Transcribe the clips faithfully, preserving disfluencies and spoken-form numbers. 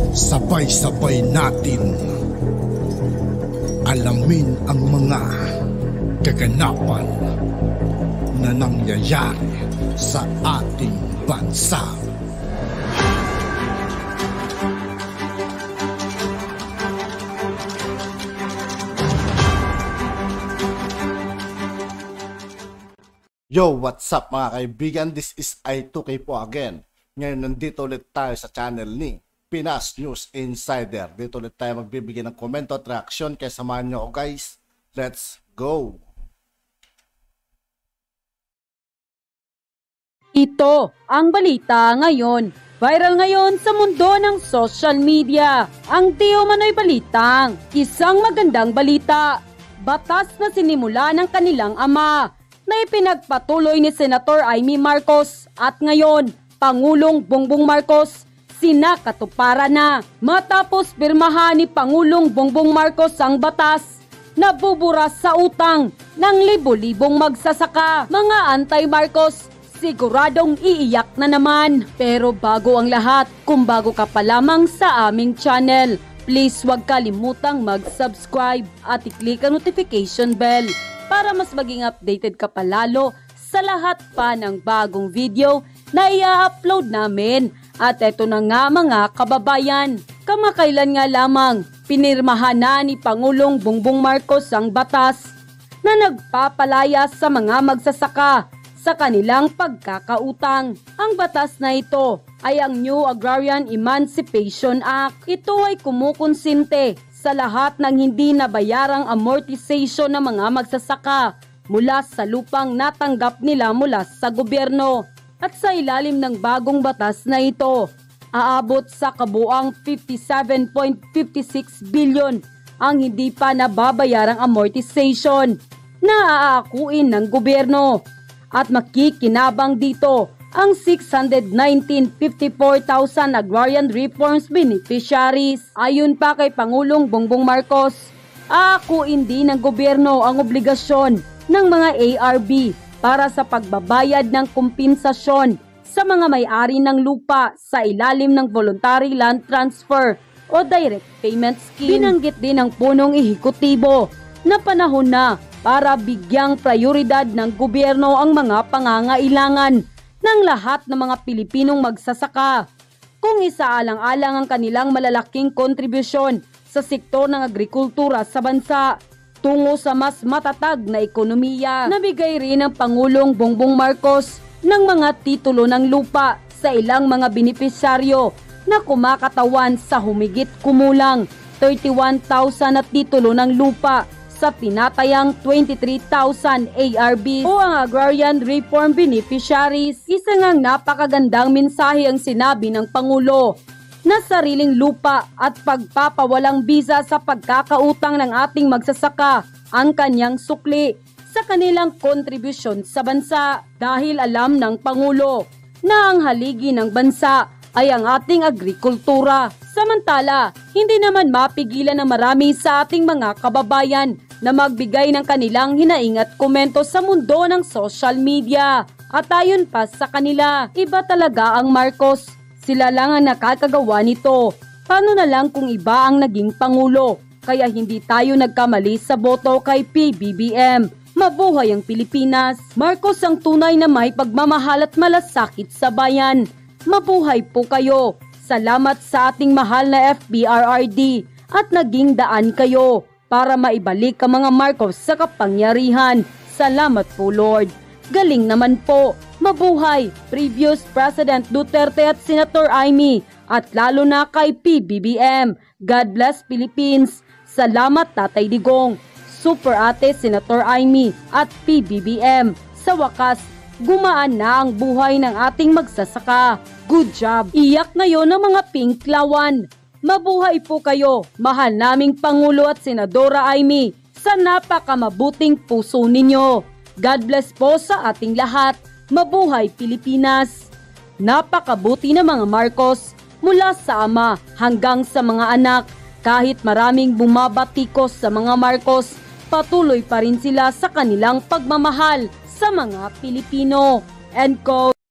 Sabay-sabay natin alamin ang mga kaganapan na nangyayari sa ating bansa. Yo, what's up mga kaibigan? This is I two K po again. Ngayon nandito ulit tayo sa channel ni Pinas News Insider. Dito ulit tayo magbibigay ng komento at reaksyon. Kaya samahan nyo ako guys. Let's go! Ito ang balita ngayon. Viral ngayon sa mundo ng social media. Ang di umano'y balitang isang magandang balita. Batas na sinimula ng kanilang ama na ipinagpatuloy ni Senator Amy Marcos at ngayon Pangulong Bongbong Marcos sinakatuparan na. Matapos pirmahan ni Pangulong Bongbong Marcos ang batas na buburas sa utang ng libo-libong magsasaka. Mga anti-Marcos siguradong iiyak na naman. Pero bago ang lahat, kung bago ka pa lamang sa aming channel, please huwag kalimutang mag-subscribe at i-click ang notification bell para mas maging updated ka pa lalo sa lahat pa ng bagong video na i-upload namin. At eto na nga mga kababayan, kamakailan nga lamang pinirmahan na ni Pangulong Bongbong Marcos ang batas na nagpapalaya sa mga magsasaka sa kanilang pagkakautang. Ang batas na ito ay ang New Agrarian Emancipation Act. Ito ay kumukonsinte sa lahat ng hindi nabayarang amortization ng mga magsasaka mula sa lupang natanggap nila mula sa gobyerno. At sa ilalim ng bagong batas na ito, aabot sa kabuang fifty-seven point five six billion ang hindi pa nababayarang amortization na aakuin ng gobyerno. At makikinabang dito ang six hundred nineteen point five four thousand agrarian reforms beneficiaries. Ayon pa kay Pangulong Bongbong Marcos, aakuin din ng gobyerno ang obligasyon ng mga A R B para sa pagbabayad ng kompensasyon sa mga may-ari ng lupa sa ilalim ng Voluntary Land Transfer o Direct Payment Scheme. Binanggit din ng punong ehekutibo na panahon na para bigyang prioridad ng gobyerno ang mga pangangailangan ng lahat ng mga Pilipinong magsasaka. Kung isaalang-alang ang kanilang malalaking kontribusyon sa sektor ng agrikultura sa bansa tungo sa mas matatag na ekonomiya. Nabigay rin ng Pangulong Bongbong Marcos ng mga titulo ng lupa sa ilang mga benepisyaryo na kumakatawan sa humigit kumulang thirty-one thousand na titulo ng lupa sa tinatayang twenty-three thousand A R B o ang Agrarian Reform Beneficiaries. Isa ngang napakagandang mensahe ang sinabi ng Pangulo na sariling lupa at pagpapawalang bisa sa pagkakautang ng ating magsasaka ang kanyang sukli sa kanilang kontribusyon sa bansa. Dahil alam ng Pangulo na ang haligi ng bansa ay ang ating agrikultura. Samantala, hindi naman mapigilan ng marami sa ating mga kababayan na magbigay ng kanilang hinaing at komento sa mundo ng social media. At ayon pa sa kanila, iba talaga ang Marcos. Sila lang ang nakakagawa nito. Paano na lang kung iba ang naging Pangulo? Kaya hindi tayo nagkamali sa boto kay P B B M. Mabuhay ang Pilipinas! Marcos ang tunay na may pagmamahal at malasakit sa bayan. Mabuhay po kayo! Salamat sa ating mahal na F B R R D at naging daan kayo para maibalik ang mga Marcos sa kapangyarihan. Salamat po Lord! Galing naman po! Mabuhay previous President Duterte at Senator Amy at lalo na kay P B B M. God bless Philippines. Salamat Tatay Digong, Super Ate Senator Amy at P B B M. Sa wakas, gumaan na ang buhay ng ating magsasaka. Good job. Iyak ngayon ng mga Pinklawan. Mabuhay po kayo, mahal naming Pangulo at Senadora Amy, sa napakamabuting puso ninyo. God bless po sa ating lahat. Mabuhay Pilipinas! Napakabuti ng mga Marcos mula sa ama hanggang sa mga anak. Kahit maraming bumabatikos sa mga Marcos, patuloy pa rin sila sa kanilang pagmamahal sa mga Pilipino. End quote.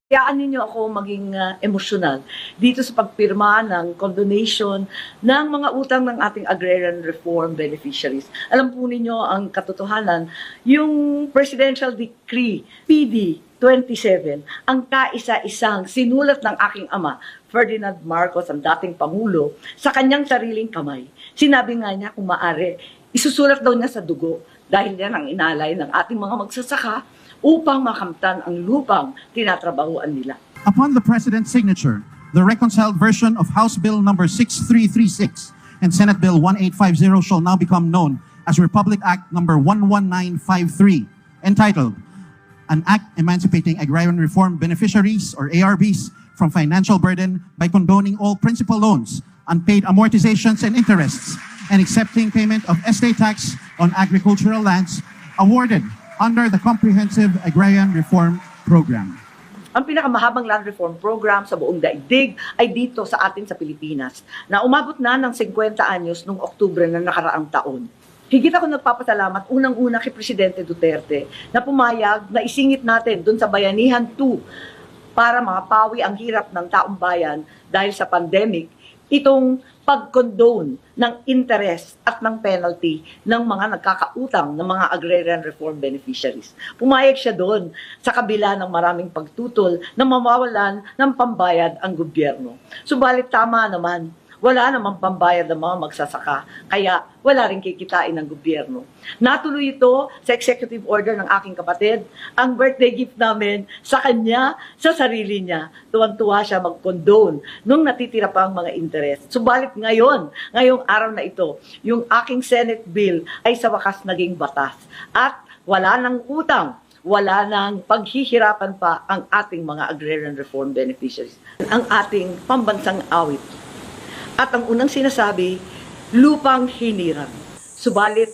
Hayaan ninyo ako maging uh, emosyonal dito sa pagpirma ng condonation ng mga utang ng ating agrarian reform beneficiaries. Alam po ninyo ang katotohanan, yung Presidential Decree P D twenty-seven, ang kaisa-isang sinulat ng aking ama, Ferdinand Marcos, ang dating Pangulo, sa kanyang sariling kamay. Sinabi nga niya kung maaari, isusulat daw niya sa dugo dahil yan ang inalay ng ating mga magsasaka upang makamtan ang lupang tinatrabahuan nila. Upon the President's signature, the reconciled version of House Bill number six three three six and Senate Bill one eight five zero shall now become known as Republic Act number one one nine five three, entitled An Act Emancipating Agrarian Reform Beneficiaries or A R Bs from Financial Burden by Condoning All Principal Loans, Unpaid Amortizations and Interests, and Accepting Payment of Estate Tax on Agricultural Lands awarded under the Comprehensive Agrarian Reform Program. Ang pinakamahabang land reform program sa buong daigdig ay dito sa atin sa Pilipinas, na umabot na ng fifty anyos noong Oktubre na nakaraang taon. Higit ako nagpapasalamat unang-una kay Presidente Duterte na pumayag na isingit natin doon sa Bayanihan two para mapawi ang hirap ng taong bayan dahil sa pandemic, itong pag-condone ng interest at ng penalty ng mga nagkakautang ng mga agrarian reform beneficiaries. Pumayag siya doon sa kabila ng maraming pagtutol na mawawalan ng pambayad ang gobyerno. Subalit tama naman, wala namang pambayad ng mga magsasaka, kaya wala rin kikitain ng gobyerno. Natuloy ito sa executive order ng aking kapatid, ang birthday gift namin sa kanya, sa sarili niya. Tuwang-tuwa siya mag-condone nung natitira pa ang mga interest. Subalit ngayon, ngayong araw na ito, yung aking Senate bill ay sa wakas naging batas. At wala nang utang, wala nang paghihirapan pa ang ating mga agrarian reform beneficiaries. Ang ating pambansang awit. At ang unang sinasabi, lupang hinirang. Subalit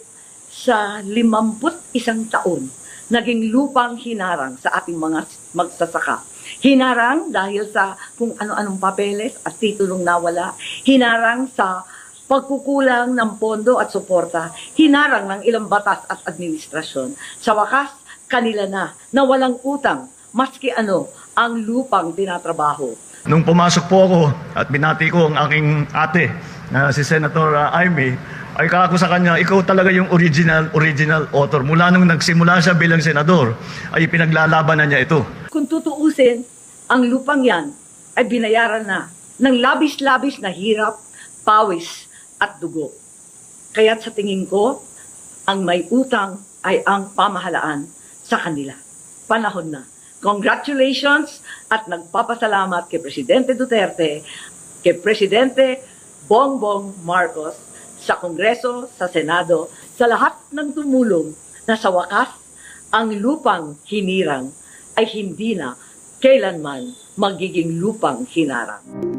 sa limamput isang taon, naging lupang hinarang sa ating mga magsasaka. Hinarang dahil sa kung ano-anong papeles at titulong nawala. Hinarang sa pagkukulang ng pondo at suporta. Hinarang ng ilang batas at administrasyon. Sa wakas, kanila na, na walang utang, maski ano, ang lupang tinatrabaho. Nung pumasok po ako at binati ko ang aking ate na si Senator uh, Amy, ay kako sa kanya, ikaw talaga yung original, original author. Mula nung nagsimula siya bilang senador, ay pinaglalaban na niya ito. Kung tutuusin, ang lupang yan ay binayaran na ng labis-labis na hirap, pawis at dugo. Kaya sa tingin ko, ang may utang ay ang pamahalaan sa kanila. Panahon na. Congratulations at nagpapasalamat kay Presidente Duterte, kay Presidente Bongbong Marcos, sa Kongreso, sa Senado, sa lahat ng tumulong na sa wakas, ang lupang hinirang ay hindi na kailanman magiging lupang hinarang.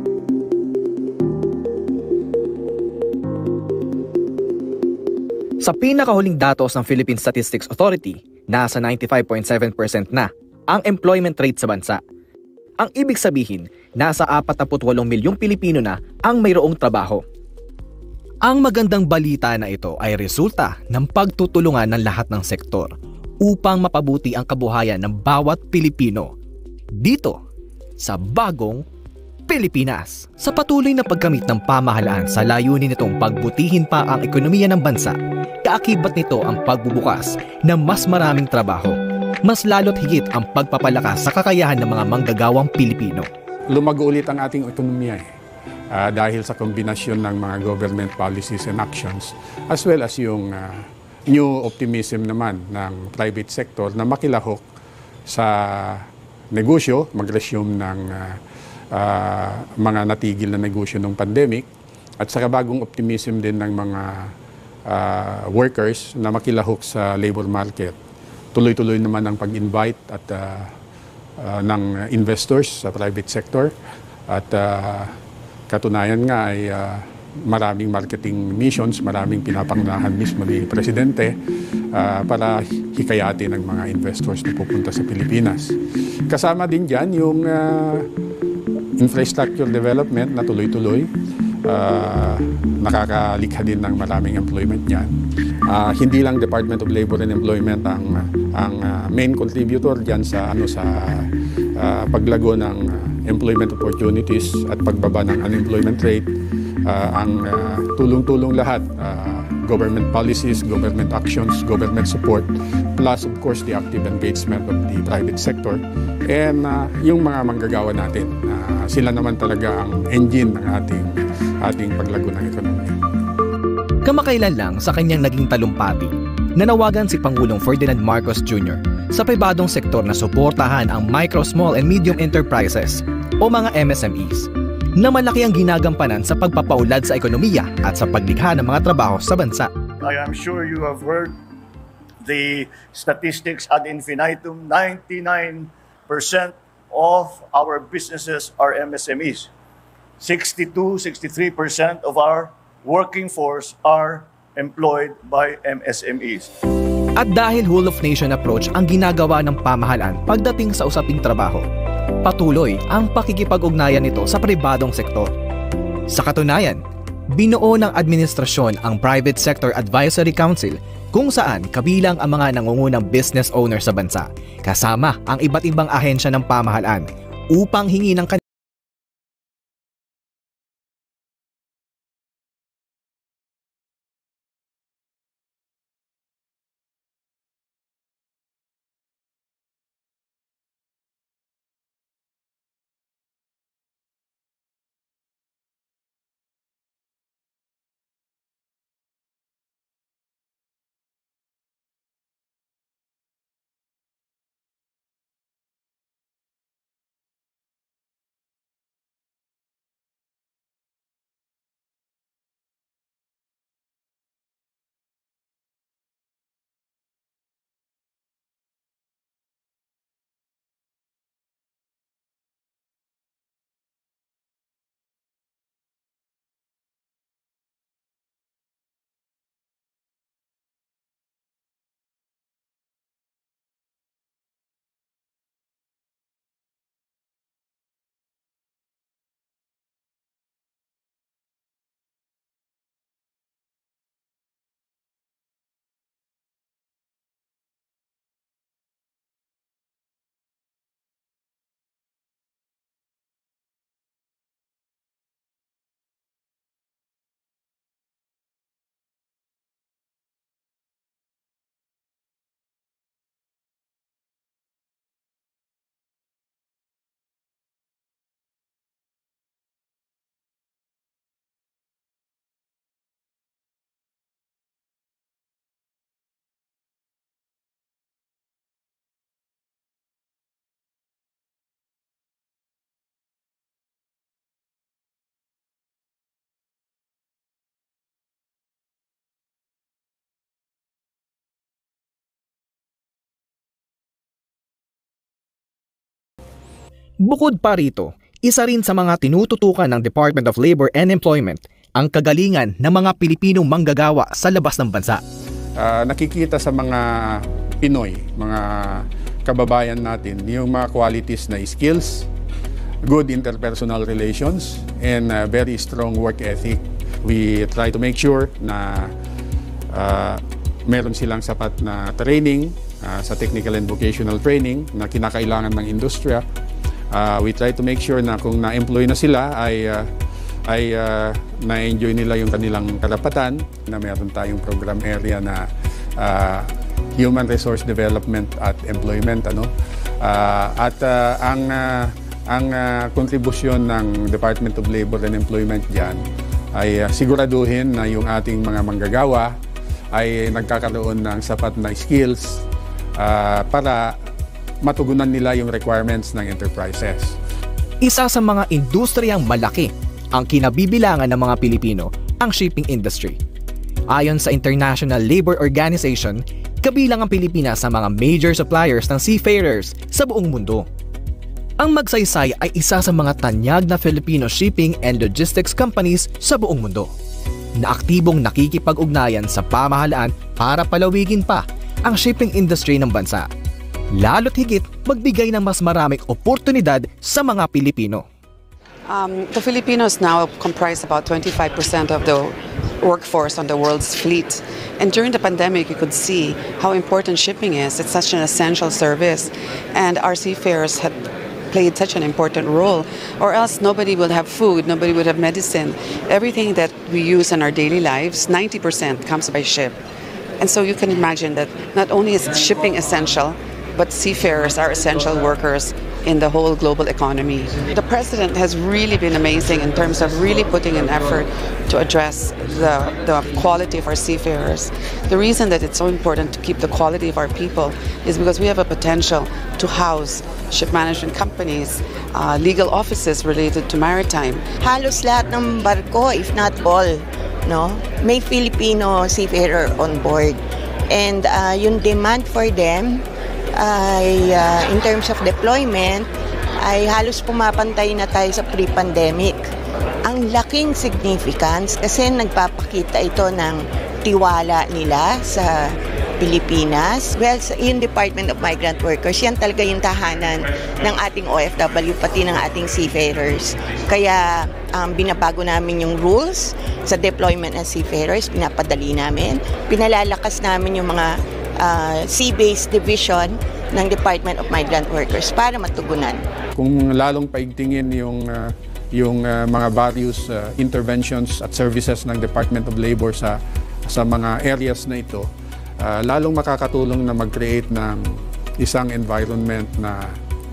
Sa pinakahuling datos ng Philippine Statistics Authority, nasa ninety-five point seven percent na ang employment rate sa bansa. Ang ibig sabihin, nasa forty-eight milyong Pilipino na ang mayroong trabaho. Ang magandang balita na ito ay resulta ng pagtutulungan ng lahat ng sektor upang mapabuti ang kabuhayan ng bawat Pilipino dito sa bagong Pilipinas. Sa patuloy na paggamit ng pamahalaan sa layunin nitong pagbutihin pa ang ekonomiya ng bansa, kaakibat nito ang pagbubukas ng mas maraming trabaho. Mas lalo't higit ang pagpapalakas sa kakayahan ng mga manggagawang Pilipino. Lumago ulit ang ating ekonomiya eh. Uh, dahil sa kombinasyon ng mga government policies and actions as well as yung uh, new optimism naman ng private sector na makilahok sa negosyo, mag-resume ng uh, uh, mga natigil na negosyo ng pandemic at saka bagong optimism din ng mga uh, workers na makilahok sa labor market. Tuloy-tuloy naman ang pag-invite at uh, uh, ng investors sa private sector at uh, katunayan nga ay uh, maraming marketing missions, maraming pinapangnahan mismo ni Presidente uh, para hikayatin ang mga investors na pupunta sa Pilipinas. Kasama din dyan yung uh, infrastructure development na tuloy-tuloy. Uh, nakakalikha din ng maraming employment niyan. Uh, hindi lang Department of Labor and Employment ang uh, ang uh, main contributor diyan sa ano sa uh, paglago ng uh, employment opportunities at pagbaba ng unemployment rate. Uh, ang uh, tulong-tulong lahat, uh, government policies, government actions, government support, plus of course the active engagement of the private sector and uh, yung mga manggagawa natin. Uh, sila naman talaga ang engine ng ating, ating paglago ng ekonomiya. Kamakailan lang sa kanyang naging talumpati, nanawagan si Pangulong Ferdinand Marcos Junior sa pribadong sektor na suportahan ang micro, small and medium enterprises o mga M S M Es na malaki ang ginagampanan sa pagpapaulad sa ekonomiya at sa paglikha ng mga trabaho sa bansa. I am sure you have heard the statistics ad infinitum. ninety-nine percent of our businesses are M S M Es. sixty-two, sixty-three percent of our working force are employed by M S M Es. At dahil whole of nation approach ang ginagawa ng pamahalaan pagdating sa usaping trabaho, patuloy ang pakikipag-ugnayan nito sa pribadong sektor. Sa katunayan, binuo ng administrasyon ang Private Sector Advisory Council kung saan kabilang ang mga nangungunang business owner sa bansa, kasama ang iba't ibang ahensya ng pamahalaan upang hingi ng kanila Bukod pa rito, isa rin sa mga tinututukan ng Department of Labor and Employment ang kagalingan ng mga Pilipinong manggagawa sa labas ng bansa. Uh, nakikita sa mga Pinoy, mga kababayan natin, yung mga qualities na skills, good interpersonal relations, and uh, very strong work ethic. We try to make sure na uh, meron silang sapat na training uh, sa technical and vocational training na kinakailangan ng industriya. Uh, we try to make sure na kung na-employ na sila ay uh, ay uh, na-enjoy nila yung kanilang karapatan, na meron tayong program area na uh, human resource development at employment, ano. Uh, at uh, ang uh, ang uh, kontribusyon ng Department of Labor and Employment diyan ay uh, siguraduhin na yung ating mga manggagawa ay nagkakaroon ng sapat na skills uh, para matugunan nila yung requirements ng enterprises. Isa sa mga industriyang malaki ang kinabibilangan ng mga Pilipino, ang shipping industry. Ayon sa International Labor Organization, kabilang ang Pilipinas sa mga major suppliers ng seafarers sa buong mundo. Ang Magsaysay ay isa sa mga tanyag na Filipino shipping and logistics companies sa buong mundo, na aktibong nakikipag-ugnayan sa pamahalaan para palawigin pa ang shipping industry ng bansa. Lalo't higit magbigay ng mas maraming oportunidad sa mga Pilipino. Um, the Filipinos now comprise about twenty-five percent of the workforce on the world's fleet. And during the pandemic, you could see how important shipping is. It's such an essential service, and our seafarers had played such an important role, or else nobody would have food, nobody would have medicine. Everything that we use in our daily lives, ninety percent comes by ship. And so you can imagine that not only is shipping essential, but seafarers are essential workers in the whole global economy. The president has really been amazing in terms of really putting an effort to address the, the quality of our seafarers. The reason that it's so important to keep the quality of our people is because we have a potential to house ship management companies, uh, legal offices related to maritime. Halos lahat ng barko, if not all, no, may Filipino seafarer on board. And uh, yung demand for them ay uh, in terms of deployment ay halos pumapantay na tayo sa pre-pandemic. Ang laking significance kasi nagpapakita ito ng tiwala nila sa Pilipinas. Well, yung Department of Migrant Workers, yan talaga yung tahanan ng ating O F W, pati ng ating seafarers. Kaya um, binabago namin yung rules sa deployment ng seafarers, pinapadali namin. Pinalalakas namin yung mga uh, sea-based division ng Department of Migrant Workers para matugunan. Kung lalong paigtingin yung uh, yung uh, mga various uh, interventions at services ng Department of Labor sa sa mga areas na ito, uh, lalong makakatulong na mag-create ng isang environment na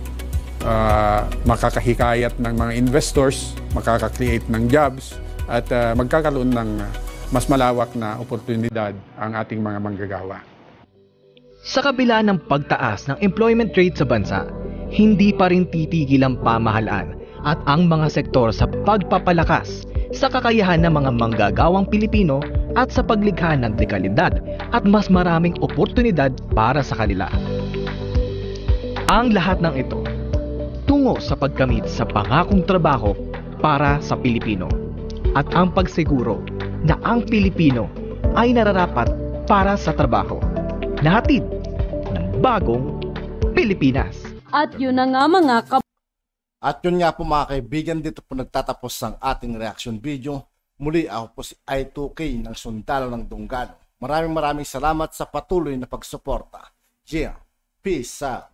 uh, makakahikayat ng mga investors, makaka-create ng jobs, at uh, magkakaroon ng uh, mas malawak na oportunidad ang ating mga manggagawa. Sa kabila ng pagtaas ng employment rate sa bansa, hindi pa rin titigil ang pamahalaan at ang mga sektor sa pagpapalakas sa kakayahan ng mga manggagawang Pilipino at sa paglikha ng dekalidad at mas maraming oportunidad para sa kanila. Ang lahat ng ito tungo sa pagkamit sa pangakong trabaho para sa Pilipino at ang pagsiguro na ang Pilipino ay nararapat para sa trabaho. Nahatid ng bagong Pilipinas. At yun na nga mga kap- At yun nga po mga kaibigan, dito po nagtatapos ang ating reaction video. Muli ako po si I two K ng Sundalo ng Dunggalo. Maraming maraming salamat sa patuloy na pagsuporta. Yeah, peace out.